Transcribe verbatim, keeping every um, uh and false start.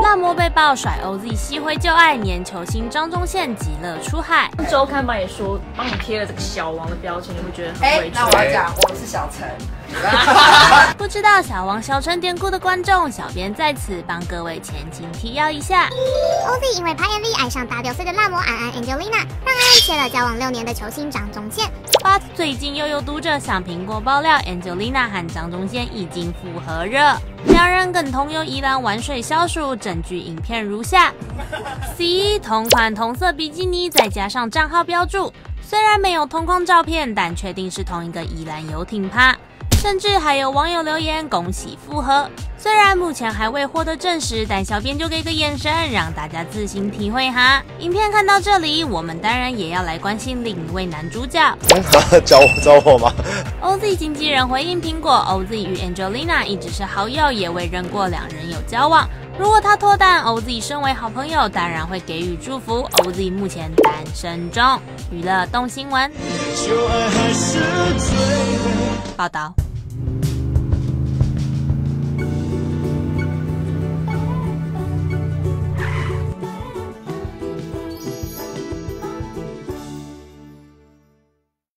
辣模被爆甩 O Z 吸回旧爱，年球星张宗宪极乐出海。 周刊帮你说，帮你贴了这个小王的标签，你会觉得很委屈。 那我要讲，我是小陈。 不知道小王小陈典故的观众，小编在此帮各位前情提要一下。 O Z 因为拍 M V 爱上大六岁的辣模安安 Angelina， 让安安切了交往六年的球星张宗宪。 But 最近又有读者向苹果爆料 ，Angelina 和张宗宪已经复合热，两人更同游宜兰玩水消暑，证据影片如下 ：C 同款同色比基尼，再加上账号标注，虽然没有同框照片，但确定是同一个宜兰游艇趴。甚至还有网友留言恭喜复合，虽然目前还未获得证实，但小编就给个眼神，让大家自行体会哈。影片看到这里，我们当然也要来关心另一位男主角。 找我找我吗 ？O Z 经纪人回应苹果 ，O Z 与 Angelina 一直是好友，也未认过两人有交往。如果他脱单 ，O Z 身为好朋友，当然会给予祝福。O Z 目前单身中。娱乐动新闻报道。